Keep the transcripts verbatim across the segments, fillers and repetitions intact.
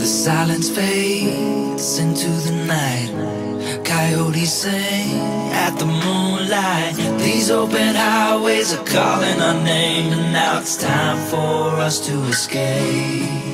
The silence fades into the night. Coyotes sing at the moonlight. These open highways are calling our name, and now it's time for us to escape.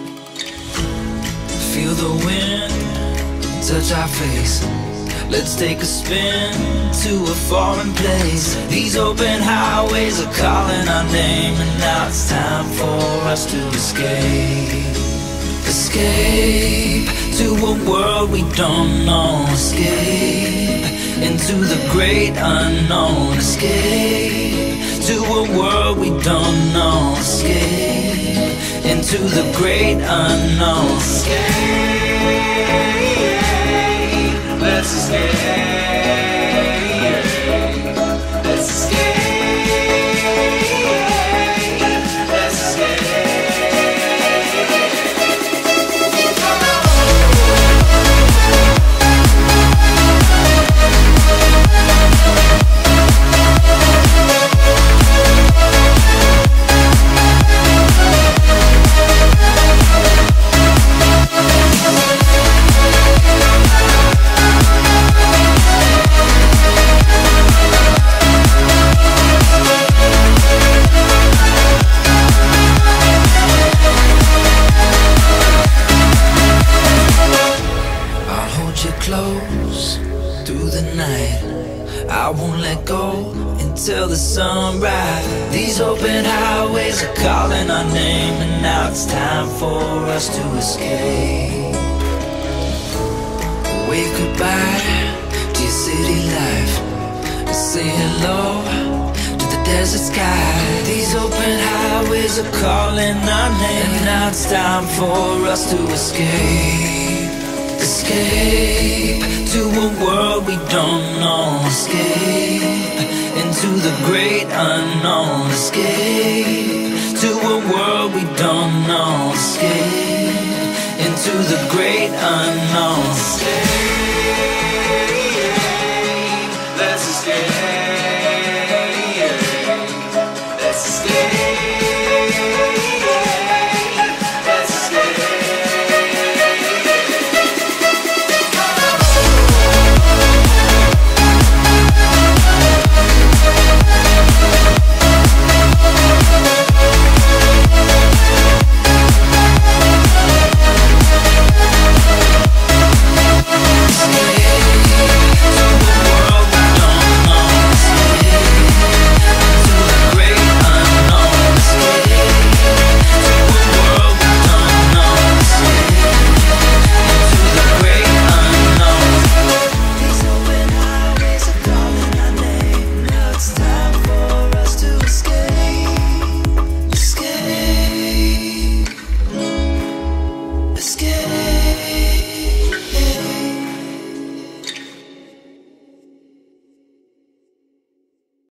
Feel the wind touch our face. Let's take a spin to a foreign place. These open highways are calling our name, and now it's time for us to escape. Escape to a world we don't know. Escape into the great unknown. Escape to a world we don't know. Escape into the great unknown. Escape, let's escape. Let's escape. Let's escape. Close through the night. I won't let go until the sunrise. These open highways are calling our name, and now it's time for us to escape. Wave goodbye to your city life and say hello to the desert sky. These open highways are calling our name, and now it's time for us to escape. Escape to a world we don't know. Escape into the great unknown. Escape to a world we don't know. Escape into the great unknown. Escape.